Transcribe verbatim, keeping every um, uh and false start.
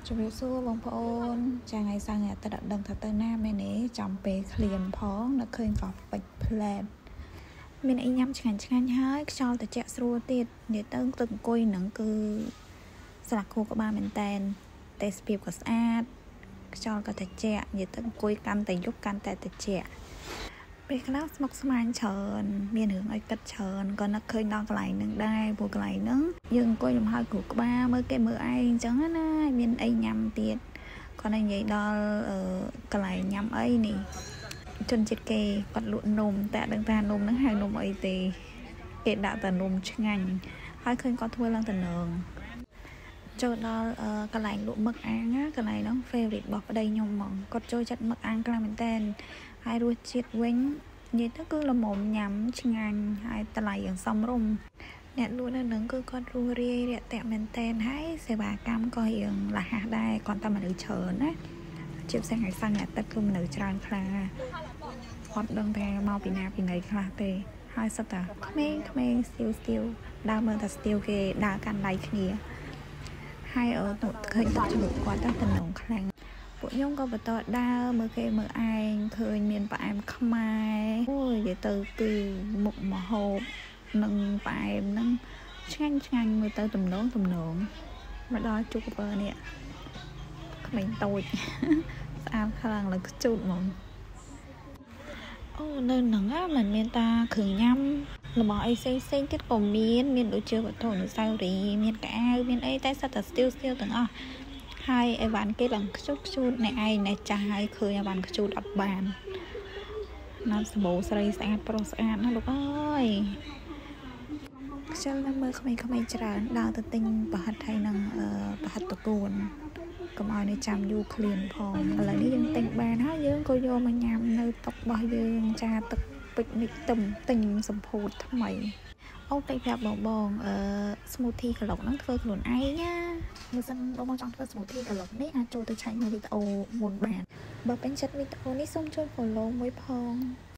ជំរាបសួរបងប្អូនចាថ្ងៃសៅរ៍តែដឹងថាទៅណាមែនទេចំពេលឃ្លានផងនៅឃើញក៏ពេចផ្លែតមានអីញ៉ាំឆ្ងាញ់ឆ្ងាញ់ហើយខ្យល់ត្រជាក់ស្រួលទៀតនិយាយទៅទឹកអង្គុយហ្នឹងគឺស្លាកខួរក្បាលមែនតែនទេសភាពក៏ស្អាតខ្យល់ក៏ត្រជាក់និយាយទៅអង្គុយកាន់តែយប់កាន់តែត្រជាក់ពេលខ្លះស្មុគស្មាញច្រើនមានរឿងឲ្យគិតច្រើនក៏នឹកឃើញដល់កន្លែងហ្នឹងដែរព្រោះកន្លែងហ្នឹងយើងអង្គុយលំហែគ្រូក្បាលមើលគេមើលឯងអញ្ចឹងណាមានអីញ៉ាំទៀតគាត់និយាយដល់កន្លែងញ៉ាំអីនេះជនជាតិគេគាត់លក់នំតែដឹងថានំហ្នឹងហៅនំអីទេគេដាក់តែនំឆ្ងាញ់ហើយឃើញគាត់ធ្វើឡើងតំណងចូលដល់កន្លែងលក់មឹកអាំងកន្លែងហ្នឹង favorite របស់ប្តីខ្ញុំហ្មងគាត់ចូលចិត្តមឹកអាំងខ្លាំងមែនតើហើយរសជាតិវិញនិយាយទៅគឺល្មមញ៉ាំឆ្ងាញ់ហើយតម្លៃយ៉ាងសមរម្យអ្នកលក់នៅហ្នឹងគឺគាត់រួសរាយរាក់ទាក់មែនតើហើយសេវាកម្មក៏រៀងរហ័សដែរគាត់តែមនុស្សច្រើនណាជាពិសេសថ្ងៃសៅរ៍អាទិត្យគឺមនុស្សច្រើនខ្លាំងគាត់ដឹងថាមកពីណាពីណីខ្លះទេហើយសិតតែក្មេងក្មេងស្ទៀវស្ទៀវដើរមើលតែស្ទៀវគេដើរកាន់ដៃគ្នាហើយអត់ឃើញទឹកជ្រក់គាត់តែតំណងខ្លាំងពួកខ្ញុំក៏បន្តដើរមើលគេមើលឯងឃើញមានផ្អែមខ្មែរអូយនិយាយទៅគឺមុខម្ហូបនិងផ្អែមហ្នឹងឆ្ងាញ់ឆ្ងាញ់មើលទៅតំណងតំណងមកដល់ជូកពើនេះក្មេងតូចស្អាតខ្លាំងឡើងខ្ជូតហ្មងអូនៅហ្នឹងមិនមានតាគ្រឿងញ៉ាំរបស់អីផ្សេងផ្សេងទៀតក៏មានមានដូចជាវត្ថុអនុស្សាវរីយ៍មានកៅអៅមានអីតែសិតតែស្ទៀវស្ទៀវទាំងអស់ហើយអីវ៉ាន់គេឡើងខ្ជូតខ្ជូតអ្នកឯងអ្នកចាស់ហើយឃើញអីវ៉ាន់ខ្ជូតអត់បានណាត់សម្បូរស្រីស្អាតប្រុសស្អាតណាលោកអើយខ្ជិលតែមើលក្មេងៗច្រើនដើរទៅទិញប្រហិតហើយនឹងប្រហិតតកួនកុំឲ្យនៅចាំយូរឃ្លានផងឥឡូវនេះយើងទិញបានហើយយើងក៏យកមកញ៉ាំនៅតុរបស់យើងចាទឹកពេជ្រនេះទឹមទិញសម្ពោធថ្មីអូតែប្រាប់បងបងអឺ smoothie ក្លុកហ្នឹងធ្វើខ្លួនឯងណាបើសិនបងបងចង់ធ្វើ smoothie ក្លុកនេះអាចចូលទៅឆែកមើលវីដេអូមុនបានបើពេញចិត្តវីដេអូនេះសូមជួយ follow មួយផង